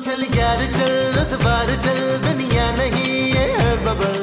चल यार चल उस बार चल दुनिया नहीं है बबल।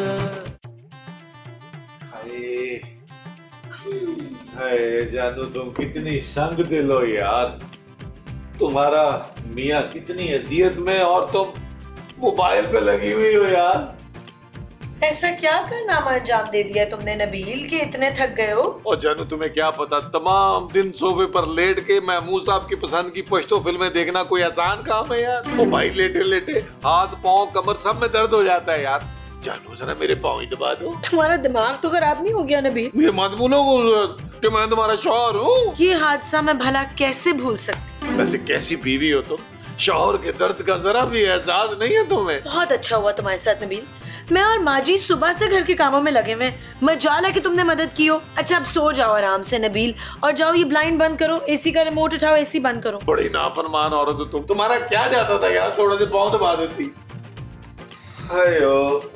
हाय जानू तुम कितनी संग दिल हो यार। तुम्हारा मियाँ कितनी अजियत में और तुम मोबाइल पे लगी हुई हो यार। ऐसा क्या कारनामा अंजाम दे दिया तुमने नबील कि इतने थक गए हो? और जानू तुम्हें क्या पता, तमाम दिन सोफे पर लेट के महमूद साहब की पसंद की पश्तो फिल्में देखना कोई आसान काम है यार। वो भाई लेटे लेटे हाथ पाँव कमर सब में दर्द हो जाता है यार। जानू जरा मेरे पाँव ही दबा दो। तुम्हारा दिमाग तो खराब नहीं हो गया नबील? ये मत भूलो कि मैं तुम्हारा शौहर हूँ। ये हादसा मैं भला कैसे भूल सकती? वैसे कैसी बीवी हो तुम, शौहर के दर्द का जरा भी एहसास नहीं है तुम्हें। बहुत अच्छा हुआ तुम्हारे साथ नबील। मैं और माजी सुबह से घर के कामों में लगे हुए, मजाल है कि तुमने मदद की हो। अच्छा अब सो जाओ आराम से नबील, और जाओ ये ब्लाइंड बंद करो, एसी का रिमोट उठाओ, एसी बंद करो। बड़ी नाफरमान औरत हो तुम। तुम्हारा क्या जाता था यार, थोड़ा से पाँव दबा देती। हायो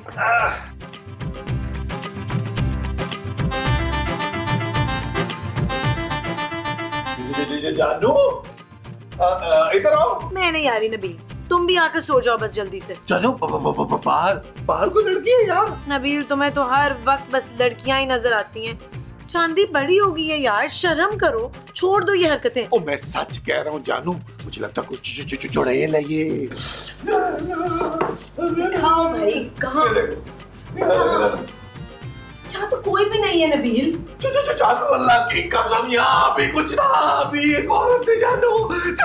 जानू इधर आओ। मैं नहीं आ रही नबील, तुम भी आकर सो जाओ बस जल्दी से। चलो बाहर कोई लड़की है यार। नबील तुम्हें तो हर वक्त बस लड़कियां ही नजर आती हैं। चांदी बड़ी हो गई है यार, शर्म करो, छोड़ दो ये हरकतें। ओ मैं सच कह रहा हूँ जानू, मुझे लगता कुछ चुड़ैल है ये। खाओ भाई, कहाँ? यहाँ तो कोई भी नहीं है नबील। जानू अल्लाह की कसम यहाँ भी कुछ ना, अभी एक औरत है जानू।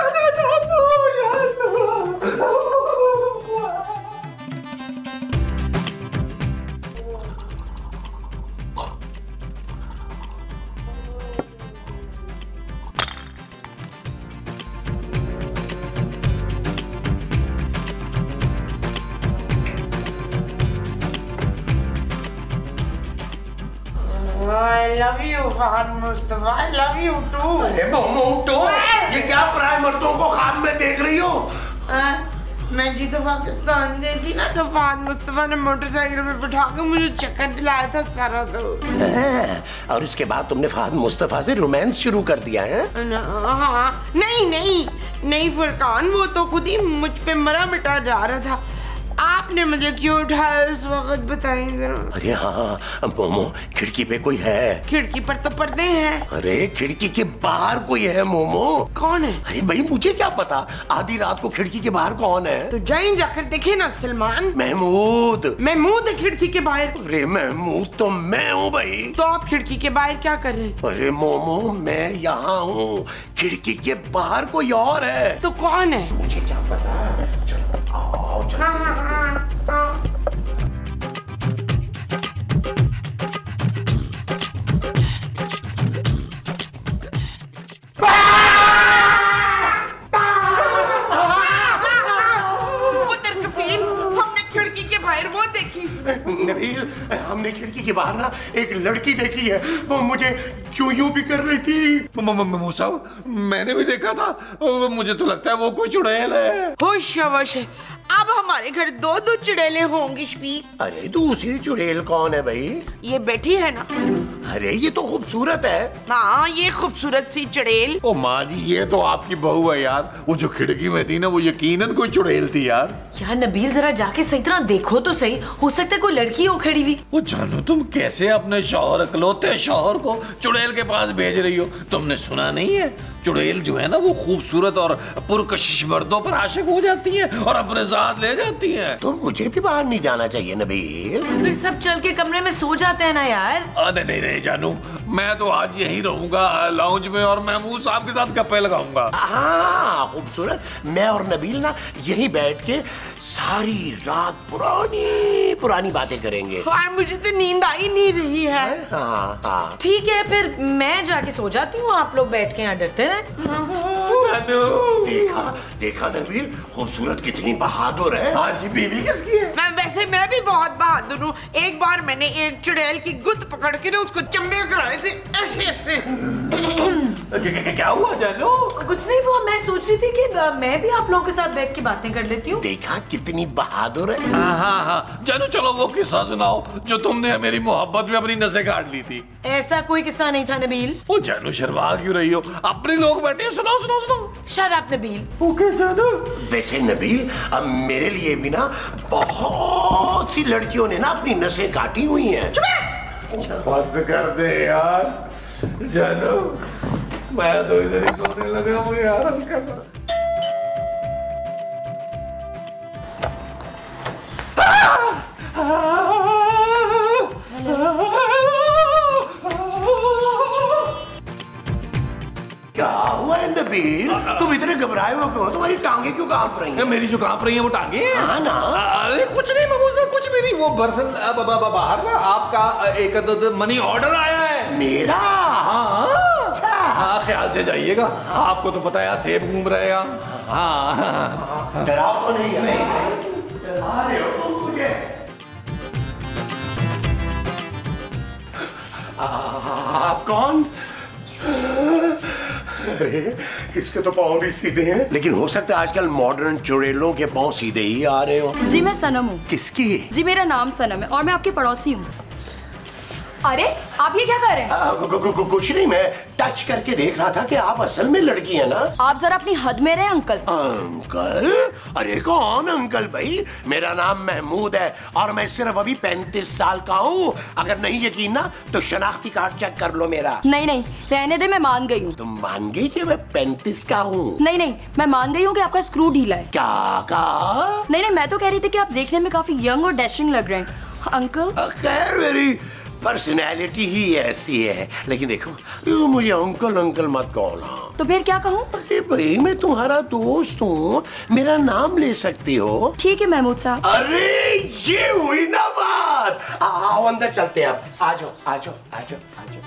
I love you, Fahad Mustafa. I love you too. अरे मोमो उठो, ये क्या पराए मर्दों को ख्वाब में देख रही हो? मैं जी तो पाकिस्तान गई थी ना, तो फहद मुस्तफा ने मोटरसाइकिल में बिठा के मुझे चक्कर दिलाया था सारा। तो और उसके बाद तुमने फहद मुस्तफा से रोमांस शुरू कर दिया है? हाँ, नहीं फुरकान, वो तो खुद ही मुझ पे मरा मिटा जा रहा था। आपने मुझे क्यों उठाया उस वक्त, बताइए जरा। अरे हाँ मोमो, खिड़की पे कोई है? खिड़की पर तो पर्दे हैं। अरे खिड़की के बाहर कोई है मोमो। कौन है? अरे भाई मुझे क्या पता, आधी रात को खिड़की के बाहर कौन है? तो जाइए जाकर देखे ना सलमान। महमूद है खिड़की के बाहर। अरे महमूद तो मैं हूँ भाई। तो आप खिड़की के बाहर क्या कर रहे हैं? अरे मोमो मैं यहाँ हूँ, खिड़की के बाहर कोई और है। तो कौन है? मुझे क्या पता। चलो आओ चलो। नबील, हमने खिड़की के बाहर ना एक लड़की देखी है, वो मुझे यूं भी कर रही थी। मूसा, मैंने भी देखा था, मुझे तो लगता है वो कोई चुड़ैल है। होश है, अब हमारे घर दो चुड़ैलें होंगी शफीक। अरे दूसरी चुड़ैल कौन है भाई? ये बैठी है ना। अरे ये तो खूबसूरत है। हाँ, ये खूबसूरत सी चुड़ैल। ओ माँ जी, ये तो आपकी बहू है यार। वो जो खिड़की में थी ना, वो यकीनन कोई चुड़ैल थी यार। यार नबील जरा जाके सही तरह देखो तो सही, हो सकता है कोई लड़की हो खड़ी हुई। वो जानू तुम कैसे अपने शौहर, इकलौते शौहर को चुड़ैल के पास भेज रही हो? तुमने सुना नहीं है, चुड़ैल जो है ना वो खूबसूरत और पुरकशिश मर्दों पर आशिक हो जाती है और अपने साथ ले जाती है। तो मुझे भी बाहर नहीं जाना चाहिए नबील? फिर सब चल के कमरे में सो जाते हैं ना यार। अरे नहीं जानू, मैं तो आज यहीं रहूंगा लाउंज में और महमूद साहब के साथ गप्पे लगाऊंगा। हाँ खूबसूरत, मैं और नबील ना यहीं बैठ के सारी रात पुरानी बातें करेंगे। और मुझे तो नींद आ ही नहीं रही है। हाँ। ठीक है फिर मैं जाके सो जाती हूँ, आप लोग बैठ के यहाँ डरते रहे। देखा नबील, खूबसूरत कितनी बहादुर है। हाँ जी, बीवी किसकी है? मैं भी बहुत बहादुर हूँ। एक बार मैंने एक चुड़ैल की गुत्त पकड़ के ना उसको चंबे कराए थे ऐसे। क्या हुआ जानू? कुछ नहीं हुआ, मैं सोच रही थी कि मैं भी आप लोगों के साथ बैठ के बातें कर लेती हूँ। देखा कितनी बहादुर है। हाँ जानू, चलो वो किस्सा सुनाओ जो तुमने मेरी मोहब्बत में अपनी नसें काट ली थी। ऐसा कोई किस्सा नहीं था नबील। ओ जानू, शर्मा क्यों रही हो? अपने लोग बैठे हैं, सुनाओ सुनाओ सुनाओ। Shut up Nabeel. ओके जानू। वैसे नबील, अब मेरे लिए भी ना बहुत सी लड़कियों ने ना अपनी नसें काटी हुई हैं। बस कर दे यार जानू, मैं तो इधर ही सोने लगा हूँ यार हल्का सा। क्या हुआ है नबील? तुम इतने घबराए हुए क्यों? तुम्हारी टांगे क्यों कांप रही हैं? मेरी जो कांप रही है वो टांगे हैं? हाँ ना। अरे कुछ नहीं ममूजा, कुछ भी नहीं। वो दरअसल बाहर ना आपका एक मनी ऑर्डर आया है। मेरा? हाँ हाँ, ख्याल से जाइएगा। आपको तो पता है सेब घूम रहे हैं। हाँ डराओ तो नहीं डरा रहे हो तुम मुझे? आप कौन? अरे इसके तो पाँव भी सीधे हैं, लेकिन हो सकता है आजकल मॉडर्न चुड़ैलों के पाँव सीधे ही आ रहे हो। जी मैं सनम हूँ। किसकी? जी मेरा नाम सनम है और मैं आपकी पड़ोसी हूँ। अरे आप ये क्या कर रहे हैं? कुछ नहीं, मैं टच करके देख रहा था कि आप असल में लड़की है ना। आप जरा अपनी हद में रहे अंकल। अंकल? अरे कौन अंकल भाई? मेरा नाम महमूद है और मैं सिर्फ अभी 35 साल का हूँ। अगर नहीं यकीन ना तो शनाख्ती कार्ड चेक कर लो मेरा। नहीं नहीं रहने दे, मैं मान गई हूँ। तुम मान गई कि मैं 35 का हूँ? नहीं नहीं, मैं मान गई हूँ कि आपका स्क्रू ढीला है। क्या कहा? नहीं नहीं, मैं तो कह रही थी कि आप देखने में काफी यंग और डैशिंग लग रहे हैं अंकल। खैर मेरी पर्सनैलिटी ही ऐसी है, लेकिन देखो मुझे अंकल अंकल मत कहो। तो फिर क्या कहूँ? अरे भाई मैं तुम्हारा दोस्त हूँ, मेरा नाम ले सकती हो। ठीक है महमूद साहब। अरे ये हुई ना बात। आओ अंदर चलते हैं अब। आ जाओ आ जाओ आ जाओ आ जाओ।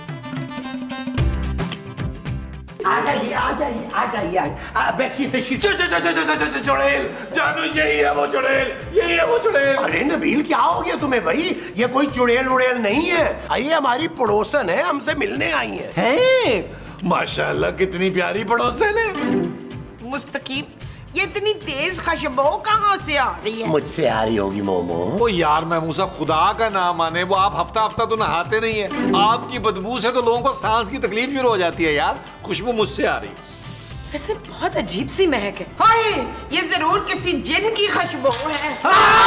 आ जाइए आ जाइए आ जाइए, बैठिए चुड़ैल जानू, यही है वो चुड़ैल, यही है वो चुड़ैल। अरे नबील क्या हो गया तुम्हें भाई? ये कोई चुड़ैल उड़ैल नहीं है, ये हमारी पड़ोसन है, हमसे मिलने आई है। माशाल्लाह कितनी प्यारी पड़ोसन है। मुस्तकीम, ये इतनी तेज खुशबू कहाँ से आ रही है? मुझसे आ रही होगी मोमो। वो यार महमूसा, खुदा का नाम माने, वो आप हफ्ता हफ्ता तो नहाते नहीं है। आपकी बदबू से तो लोगों को सांस की तकलीफ शुरू हो जाती है यार। खुशबू मुझसे आ रही है। वैसे बहुत अजीब सी महक है। हाय, ये जरूर किसी जिन की खुशबू है।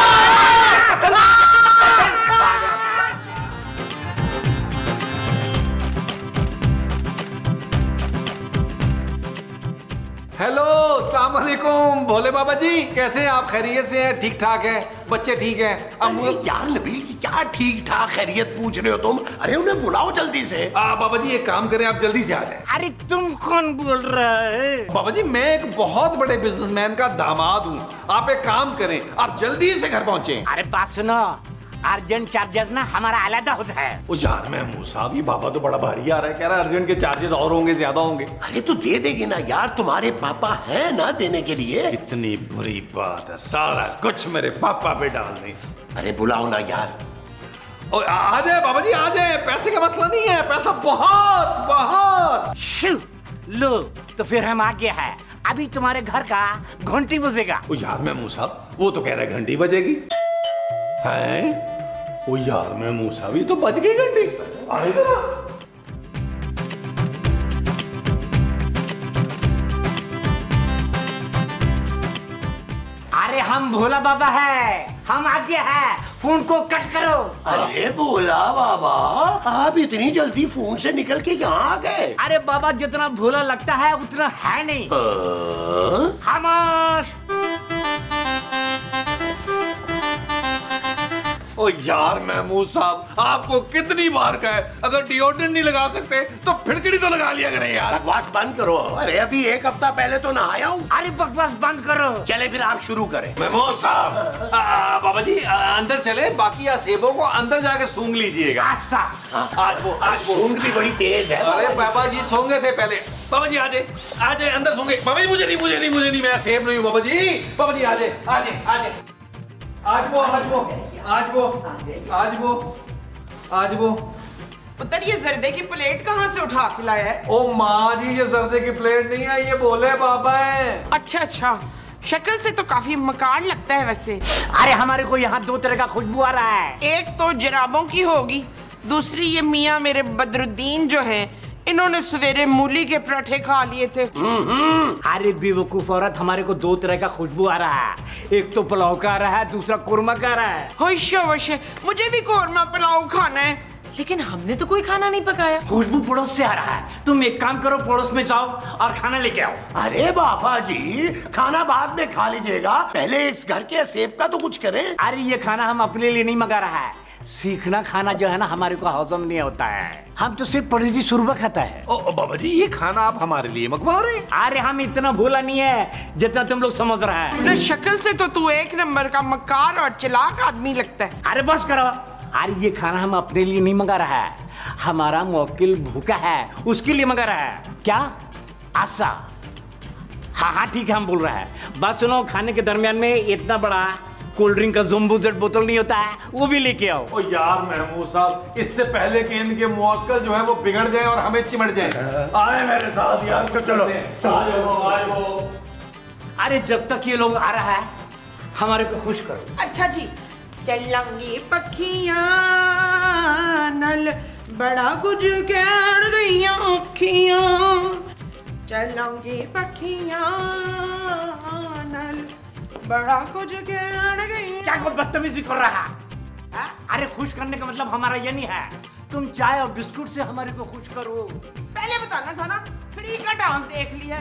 हेलो, अस्सलाम वालेकुम भोले बाबा जी, कैसे हैं आप? खैरियत से हैं? ठीक ठाक है? बच्चे ठीक हैं? अरे यार नबील क्या ठीक ठाक खैरियत पूछ रहे हो तुम? अरे उन्हें बुलाओ जल्दी से। बाबा जी एक काम करें, आप जल्दी से आ जाएं। अरे तुम कौन बोल रहा है? बाबा जी मैं एक बहुत बड़े बिजनेसमैन का दामाद हूँ। आप एक काम करें, आप जल्दी से घर पहुंचे। अरे बात सुनो, अर्जेंट चार्जेस ना हमारा अलग होता है। वो यार महमूद साहब, ये बाबा तो बड़ा भारी आ रहा है, कह रहा है अर्जेंट के चार्जेस और होंगे, ज्यादा होंगे। अरे तो दे देगी ना यार, तुम्हारे पापा है ना देने के लिए। कितनी बुरी बात है, सारा कुछ मेरे पापा पे डाल दें। अरे बुलाओ ना यार। आ जाए बाबा जी, आ जाए, पैसे का मसला नहीं है, पैसा बहुत बहुत। शू, लो तो फिर हम आ गए हैं। अभी तुम्हारे घर का घंटी बजेगा। ओ यार महमूद साहब, वो तो कह रहा है घंटी बजेगी है। ओ यार महमूद साहब, ये तो बज गई घंटी। आने दो ना। अरे हम भोला बाबा है, हम आ गए हैं, फोन को कट करो। अरे भोला बाबा, आप इतनी जल्दी फोन से निकल के यहाँ आ गए? अरे बाबा जितना भोला लगता है उतना है नहीं। खामोश। ओ यार महमूद साहब, आपको कितनी बार कहा है, अगर डिओड्रेंट नहीं लगा सकते तो फिटकड़ी तो लगा लिया करें यार। बकवास बंद करो। अरे अभी एक हफ्ता पहले तो नहाया हूँ। अरे बकवास बंद करो। चले फिर आप शुरू करें। महमूद साहब, बाबा जी अंदर चले, बाकी सेबों को अंदर जाके सूंघ लीजिएगा। अच्छा, आज वो सूंघ भी बड़ी तेज है। अरे बाबा जी सूंघे थे पहले। बाबा जी आ जाए अंदर सूंघे। बाबा जी मुझे नहीं, मैं सेब नहीं हूँ। बाबा जी आ जाए। आज वो पुत्र ये जर्दे की प्लेट कहाँ से उठा के लाया है? ओ माँ जी, ये जर्दे की प्लेट नहीं है, ये भोले बाबा है। अच्छा अच्छा, शक्ल से तो काफी मकान लगता है वैसे। अरे हमारे को यहाँ 2 तरह का खुशबू आ रहा है। एक तो जराबों की होगी, दूसरी ये मियाँ मेरे बदरुद्दीन जो हैं, इन्होंने सवेरे मूली के पराठे खा लिए थे। अरे बेवकूफ औरत, हमारे को 2 तरह का खुशबू आ रहा है। एक तो पुलाव का आ रहा है, दूसरा कोरमा का आ रहा है। होशे होशे, मुझे भी कोरमा पुलाव खाना है। लेकिन हमने तो कोई खाना नहीं पकाया। खुशबू पड़ोस से आ रहा है। तुम एक काम करो, पड़ोस में जाओ और खाना लेके आओ। अरे बाबा जी, खाना बाद में खा लीजिएगा, पहले इस घर के सेब का तो कुछ करें। अरे ये खाना हम अपने लिए नहीं मंगा रहा है। सीखना खाना जो है ना, हमारे को हजम नहीं होता है। हम तो सिर्फ पड़ोसी सुरबा खाता है। ओ बाबा जी, ये खाना आप हमारे लिए मंगवा रहे हैं? अरे हम इतना भोला नहीं है जितना तुम लोग समझ रहा है। न शक्ल से तो तू एक नंबर का मक्कार और चालाक आदमी लगता है। अरे बस करो। अरे ये खाना हम अपने लिए नहीं मंगा रहा है, हमारा मुवक्किल भूखा है उसके लिए मंगा रहा है। क्या? आशा? हाँ हाँ ठीक है, हम बोल रहा है। बस सुनो, खाने के दरमियान में इतना बड़ा कोल्ड ड्रिंक का ज़म्बो जेट बोतल नहीं होता है, वो भी लेके आओ। ओ यार महमूद साहब, इससे पहले कि इनके मुवक्किल जो है वो बिगड़ जाए और हमें चिमट जाए, आए मेरे साथ यार। चलो चलो। अरे जब तक ये लोग आ रहा है, हमारे को खुश करो। अच्छा जी, चलंगी पखियां नल बड़ा कुछ कह गईयां अखियां, चलंगी पखियां नल बड़ा कुछ कह गईयां। क्या कोई बदतमीजी कर रहा है? अरे खुश करने का मतलब हमारा ये नहीं है। तुम चाय और बिस्कुट से हमारे को खुश करो। पहले बताना था ना, फ्री का डांस देख लिया।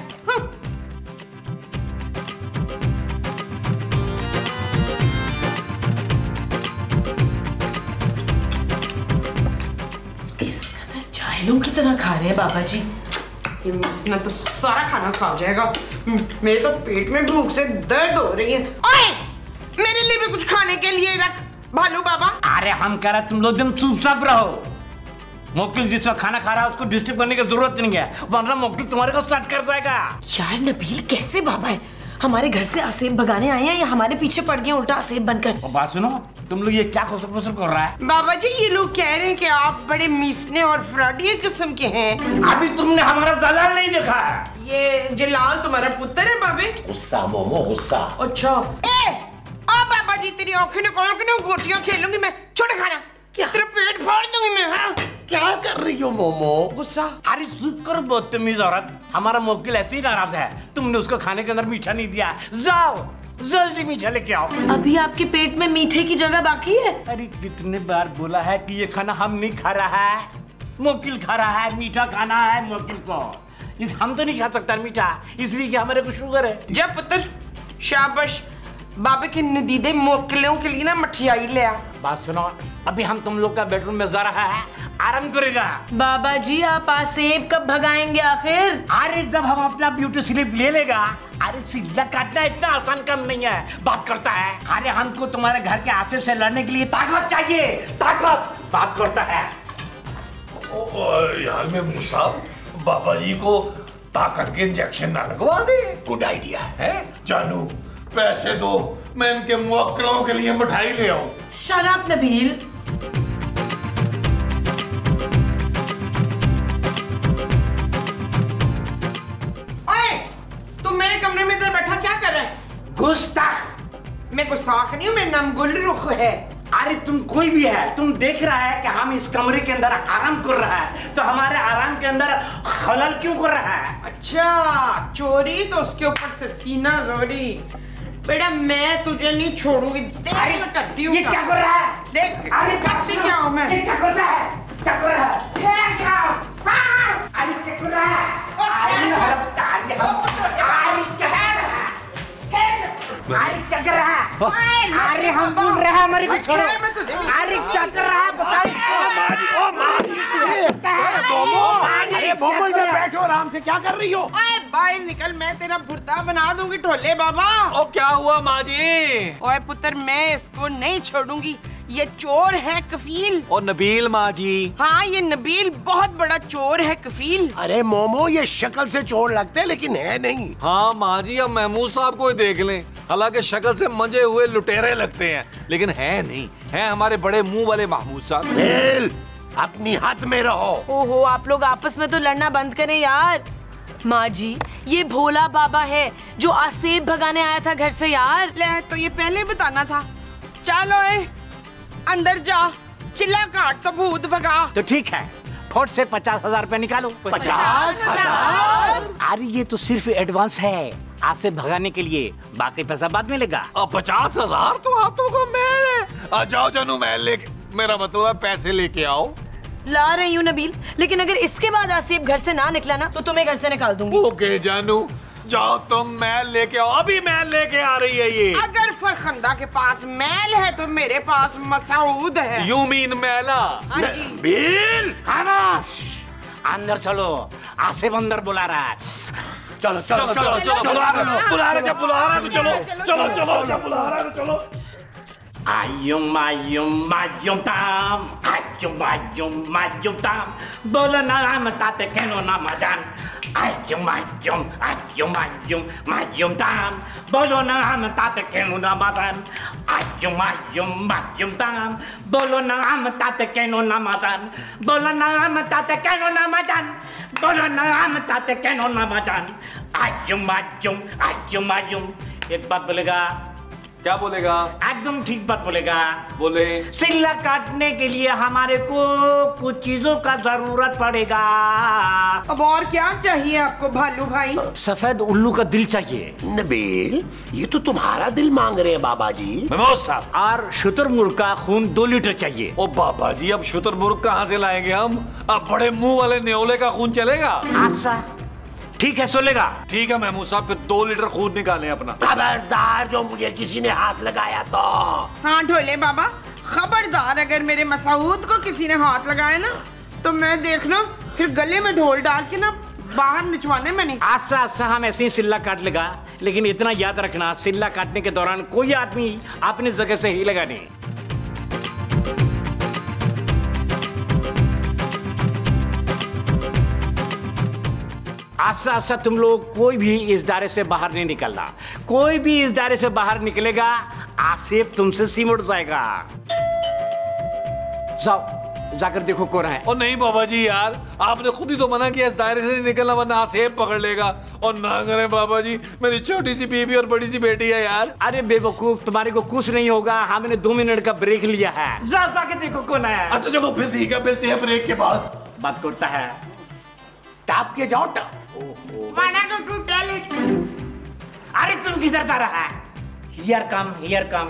चायलों की तरह खा रहे हैं बाबा जी। इसने तो सारा खाना खा जाएगा। मेरे तो पेट में भूख से दर्द हो रही है। ओए, मेरे लिए भी कुछ खाने के लिए रख भालू बाबा। अरे हम कह रहे तुम लोग एकदम चुपचाप रहो। मुवक्किल जिस वक्त खाना खा रहा है उसको डिस्टर्ब करने की जरूरत नहीं है, वरना मुवक्किल तुम्हारे को सट कर जाएगा। यार नबील, कैसे बाबा है? हमारे घर से असेब भगाने आए हैं या हमारे पीछे पड़ गए उल्टा असेब बनकर? और बात सुनो, तुम लोग ये क्या खुसर फुसर कर रहा है? बाबा जी, ये लोग कह रहे हैं कि आप बड़े मीसने और फ्रॉडियर किस्म के हैं। अभी तुमने हमारा जलाल नहीं देखा है। ये जलाल तुम्हारा पुत्र है बाबे? गुस्सा मोमो, गुस्सा। अच्छा। आ बाबा जी, तेरी आंखें निकाल के गोटियां खेलूंगी मैं। छोड़ खाना, तेरा पेट फाड़ दूंगी मैं। हाँ? क्या कर रही हो मोमो? गुस्सा। अरे चुप कर बदतमीज औरत, हमारा मुवक्किल ऐसे ही नाराज है। तुमने उसको खाने के अंदर मीठा नहीं दिया। जाओ जल्दी मीठा लेके आओ। अभी आपके पेट में मीठे की जगह बाकी है? अरे कितने बार बोला है कि ये खाना हम नहीं खा रहा है, मुवक्किल खा रहा है। मीठा खाना है मुवक्किल को, हम तो नहीं खा सकता मीठा, इसलिए कि हमारे को शुगर है। जब पुत्र, शाबाश। बाबे के नदीदे मुवक्किलों के लिए ना मठियाई ले आ। बात सुनो, अभी हम तुम लोग का बेडरूम में जा रहा है, आराम करेगा। बाबा जी, आप आसेब कब भगाएंगे आखिर? अरे जब हम अपना ब्यूटी स्लिप ले लेगा। अरे सिल्ला काटना इतना आसान काम नहीं है, बात करता है। अरे हमको तुम्हारे घर के आसिफ से लड़ने के लिए ताकत चाहिए, ताकत। बात करता है। यार महमूद साहब, बाबा जी को ताकत के इंजेक्शन ना लगवा दे। गुड आइडिया है। जानू, पैसे दो, मैं इनके मुवक्किलों के लिए मिठाई ले आऊं। शराब नबील। मेरे कमरे में इधर बैठा क्या कर रहा है? गुस्ताख। मैं गुस्ताख नहीं हूँ, मेरा नाम गुलरुख है। अरे तुम कोई भी है, तुम देख रहा है कि हम इस कमरे के अंदर आराम कर रहा है, तो हमारे आराम के अंदर खलल क्यों कर रहा है? अच्छा, चोरी तो उसके ऊपर से सीना जोरी। बेटा मैं तुझे नहीं छोड़ूंगी। देख मैं करती हूँ। ये क्या कर रहा है? देख अरे करती क्या हूँ मैं? ये क्या कर रहा है? क्या कर रहा है? क्या? अरे क्या कर रहा है? अरे क्या कर रहा है? अरे हम बोल रहे हैं, हमारे को छोड़ो। अरे क्या कर रहा है बताइए। अरे मोमो इधर बैठो आराम से, क्या कर रही हो? बाहर निकल, मैं तेरा भुर्ता बना दूंगी ढोले बाबा। ओ क्या हुआ माँ जी? ओए पुत्र, मैं इसको नहीं छोड़ूंगी। ये चोर है कफील। और नबील माँ जी? हाँ, ये नबील बहुत बड़ा चोर है कफील। अरे मोमो, ये शक्ल से चोर लगते हैं लेकिन है नहीं। हाँ माँ जी, अब महमूद साहब को ही देख लें, हालांकि शक्ल से मंजे हुए लुटेरे लगते हैं, लेकिन है नहीं, है हमारे बड़े मुंह वाले महमूद साहब। बेल, अपनी हद में रहो। ओहो, आप लोग आपस में तो लड़ना बंद करें यार। माँ जी, ये भोला बाबा है जो आसेब भगाने आया था घर से यार। ले तो ये पहले बताना था। चलो अंदर जा, चिल्ला काट तो भूत भगा। तो ठीक है, फौट से 50,000 रुपए निकालो। 50,000? अरे ये तो सिर्फ एडवांस है आपसे भगाने के लिए, बाकी पैसा बाद में लेगा। 50,000 तो हाथों का महल है। आ जाओ जानू, महल लेके, मेरा मतलब है पैसे लेके आओ। ला रही हूँ नबील, लेकिन अगर इसके बाद आसिफ घर से ना निकला ना तो तुम्हें घर से निकाल दूंगी। ओके जानू, जाओ तुम महल लेके आओ। अभी महल लेके आ रही है ये। अगर फरखंदा के पास महल है तो मेरे पास मसूद है। यू मीन महला? हाँ जी। बिल खामोश, अंदर चलो, आसिफ अंदर बुला रहा है। चलो चलो चलो चलो बुला रहे जब बुला रहे तो चलो चलो चलो जब बुला रहे तो चलो। आयुम आयुम आयुम ताम, आयुम आयुम आयुम ताम, बोलो नाम ताते कहनो ना मजान। आयुम आयुम आयुम आयुम आयुम ताम, बोलो नाम ताते कहनो ना मजान। आयुम आयुम आयुम ताम, बोलो नाम ताते कहनो ना मजान। बोलो नाम ताते कहनो ना मजान। बोलो नाम ताते कहनो ना मजान। आयुम आयुम आयुम आयुम। एक बात बोलेगा? क्या बोलेगा? एकदम ठीक बात बोलेगा। बोले। सिल्ला काटने के लिए हमारे को कुछ चीजों का जरूरत पड़ेगा। अब और क्या चाहिए आपको भालू भाई? सफेद उल्लू का दिल चाहिए। नबील, ये तो तुम्हारा दिल मांग रहे हैं बाबा जी। महमूद साहब, और शुतुरमुर्ग का खून 2 लीटर चाहिए। ओ बाबा जी, अब शुतुरमुर्ग कहाँ से लाएंगे हम? अब बड़े मुंह वाले न्योले का खून चलेगा? आशा ठीक है, सोलेगा। ठीक है महमूद साहब, फिर 2 लीटर खून निकालें अपना। खबरदार जो मुझे किसी ने हाथ लगाया तो। हाँ ढोले बाबा, खबरदार अगर मेरे मसूद को किसी ने हाथ लगाया ना तो मैं देखना फिर गले में ढोल डाल के ना बाहर निचवाने में नहीं। आशा आशा हम ऐसे ही सिल्ला काट लेगा, लेकिन इतना याद रखना, सिल्ला काटने के दौरान कोई आदमी अपनी जगह से हिलेगा नहीं। आशा आशा तुम लोग कोई भी इस दायरे से बाहर नहीं निकलना। कोई भी इस दायरे से बाहर निकलेगा, आसिफ तुमसे सिमट जाएगा। जाओ, जाकर देखो कौन है। और नहीं बाबा जी यार, आपने खुद ही तो मना किया इस दायरे से नहीं निकलना, वरना आसेब पकड़ लेगा। और ना करें बाबा जी, मेरी छोटी सी बीवी और बड़ी सी बेटी है यार। अरे बेवकूफ, तुम्हारे को कुछ नहीं होगा, हमने 2 मिनट का ब्रेक लिया है। जाओ जाके देखो कौन है। अच्छा चलो फिर ठीक है, मिलते हैं ब्रेक के बाद। बात करता है। टाप के जाओ टाप। अरे तुम किधर जा रहा है? Here come, here come.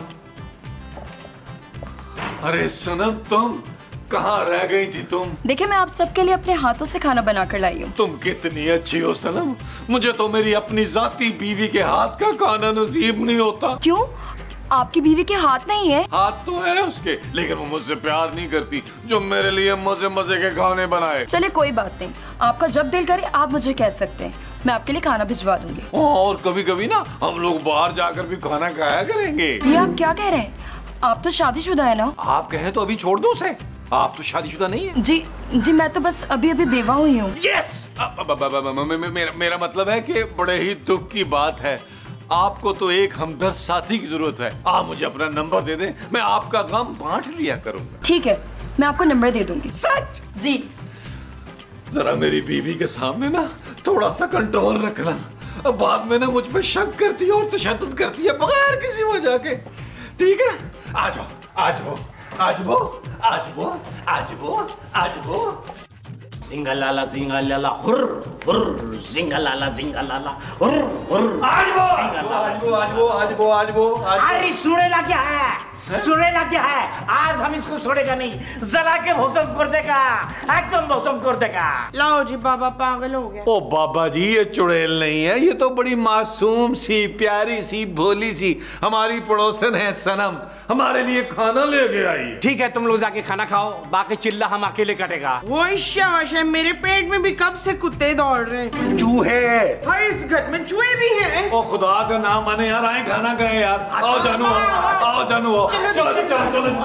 अरे सनम, तुम कहाँ रह गई थी तुम? देखिए, मैं आप सबके लिए अपने हाथों से खाना बना कर लाई हूँ। तुम कितनी अच्छी हो सनम, मुझे तो मेरी अपनी जाती बीवी के हाथ का खाना नसीब नहीं होता। क्यों? आपकी बीवी के हाथ नहीं है? हाथ तो है उसके, लेकिन वो मुझसे प्यार नहीं करती जो मेरे लिए मजे मजे के खाने बनाए। चले कोई बात नहीं, आपका जब दिल करे आप मुझे कह सकते हैं, मैं आपके लिए खाना भिजवा दूंगी। और कभी कभी ना हम लोग बाहर जाकर भी खाना खाया करेंगे। ये आप क्या कह रहे हैं? आप तो शादीशुदा है ना? आप कहें तो अभी छोड़ दो उसे, आप तो शादीशुदा नहीं है। जी जी, मैं तो बस अभी अभी बेवा हुई हूँ। यस, मेरा मतलब है कि बड़े ही दुख की बात है, आपको तो एक हमदर्द साथी की जरूरत है। आप मुझे अपना नंबर दे दें, मैं आपका गम बांट लिया करूंगा। ठीक है, मैं आपको नंबर दे दूंगी। सच? जी। जरा मेरी बीवी के सामने ना थोड़ा सा कंट्रोल रखना, अब बाद में ना मुझ पे शक करती है और तशद्दुद करती है बगैर किसी वजह के। ठीक है, आ जाओ आ जाओ आ जाओ आ जाओ आ जाओ आ जाओ। जिंगलाला जिंगलाला हुर हुर, जिंगलाला जिंगलाला हुर हुर। आज वो अरे सुनेला क्या है? सुनेला क्या है? आज हम इसको छोड़ेगा नहीं, जला के भस्म कर देगा, एकदम भस्म कर देगा। लाओ जी, बाबा पागल हो गया। ओ बाबा जी, ये चुड़ैल नहीं है, ये तो बड़ी मासूम सी, प्यारी सी, भोली सी हमारी पड़ोसन है सनम, हमारे लिए खाना लेके आई। ठीक है, तुम लोग जाके खाना खाओ, बाकी चिल्ला हम अकेले कटेगा। वो शाबाश है, मेरे पेट में भी कब से कुत्ते दौड़ रहे हैं। चूहे। भाई इस घर में चूहे भी हैं। ओ खुदा का नाम माने यार, आए खाना खाए यार। आओ जानू, आओ जानू, आओ। चलो चलो चलो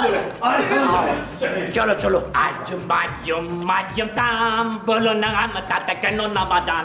चलो चलो चलो। आजुम बाजुम माजुम ताम, बोलो ना हम ताते कनो ना बाजान।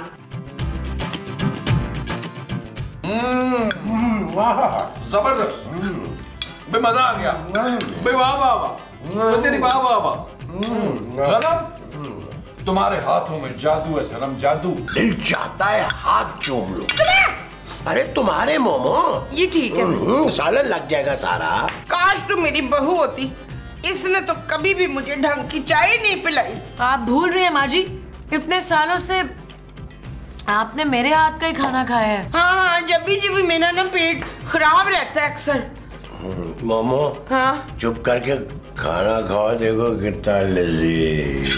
जबरदस्त बे, मजा आ गया बे, वाह वाह वाह, तेरी वाह वाह वाह। सनम, तुम्हारे हाथों में जादू है सनम, जादू। दिल चाहता है हाथ चूम लो। अरे तुम्हारे मोमो, ये ठीक है। सालन लग जाएगा सारा। काश तू मेरी बहू होती, इसने तो कभी भी मुझे ढंग की चाय नहीं पिलाई। आप भूल रही हैं माँ जी, इतने सालों से आपने मेरे हाथ का ही खाना खाया है। हाँ, जब भी मेरा ना पेट खराब रहता है अक्सर। मोमो, हाँ चुप करके खाना खाओ, देखो कितना लजीज।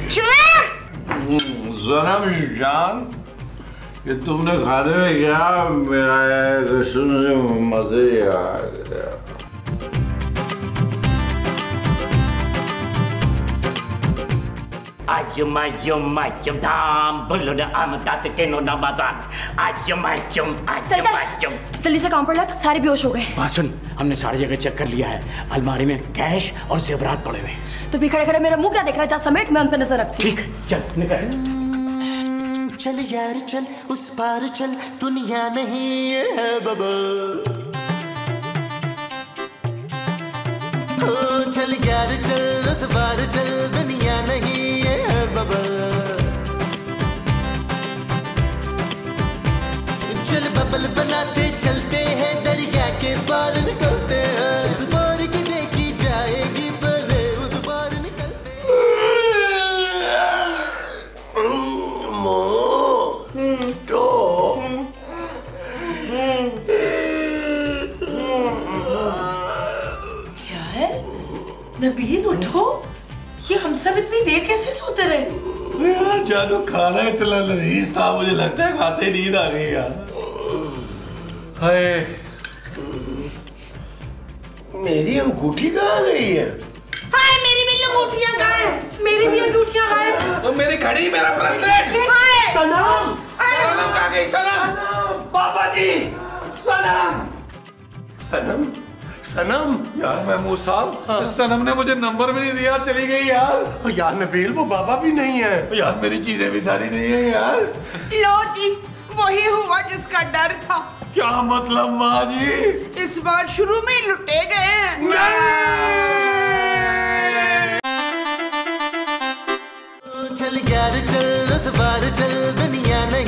सनम जान, ये तुमने खाने में क्या मेरा सुनने मजे आ गया। Ajum tam belum dah amat tak keno nabatan. Ajum. जल्दी से काम पर लग, सारे बेहोश हो गए। हाँ सुन, हमने सारी जगह चेक कर लिया है, अलमारी में कैश और जेवरात पड़े हुए हैं। तो भी खड़े खड़े मेरा मुंह क्या देख रहा है? जा समेट, मैं उन पर नजर रखती हूँ। ठीक है, चल निकल। चल यार चल, उस पार चल, दुनिया नहीं ये है बबल। चल यार चल, उस पार चल, दुनिया नहीं ये है बबल। चल बबल बनाते चलते हैं, दरिया के पार निकलते हैं। इस पार की देखी जाएगी, पहले उस पार निकलते क्या है नबील, उठो। ये हम सब इतनी देर कैसे सोते रहे? यार जानू, खाना इतना लजीज था, मुझे लगता है खाते नींद आ गई यार। हाय, मेरी अंगूठी कहाँ गई है? हाय, मेरी भी अंगूठियां कहाँ हैं? मेरी भी अंगूठियां गायब। तो मेरी घड़ी, मेरा ब्रेसलेट। हाय, सनम, सनम कहाँ गई? सनम, बाबा जी, सलाम। सनम, सनम। यार महमूद साहब, सनम ने मुझे नंबर भी नहीं दिया, चली गई यार। यार नबील, वो बाबा भी नहीं है। यार मेरी चीजें भी सारी नहीं है यार। लो जी, वही हुआ जिसका डर था। क्या मतलब माँ जी? इस बार शुरू में ही लुटे गए हैं। चल यार चल, उस पार चल, दुनिया नहीं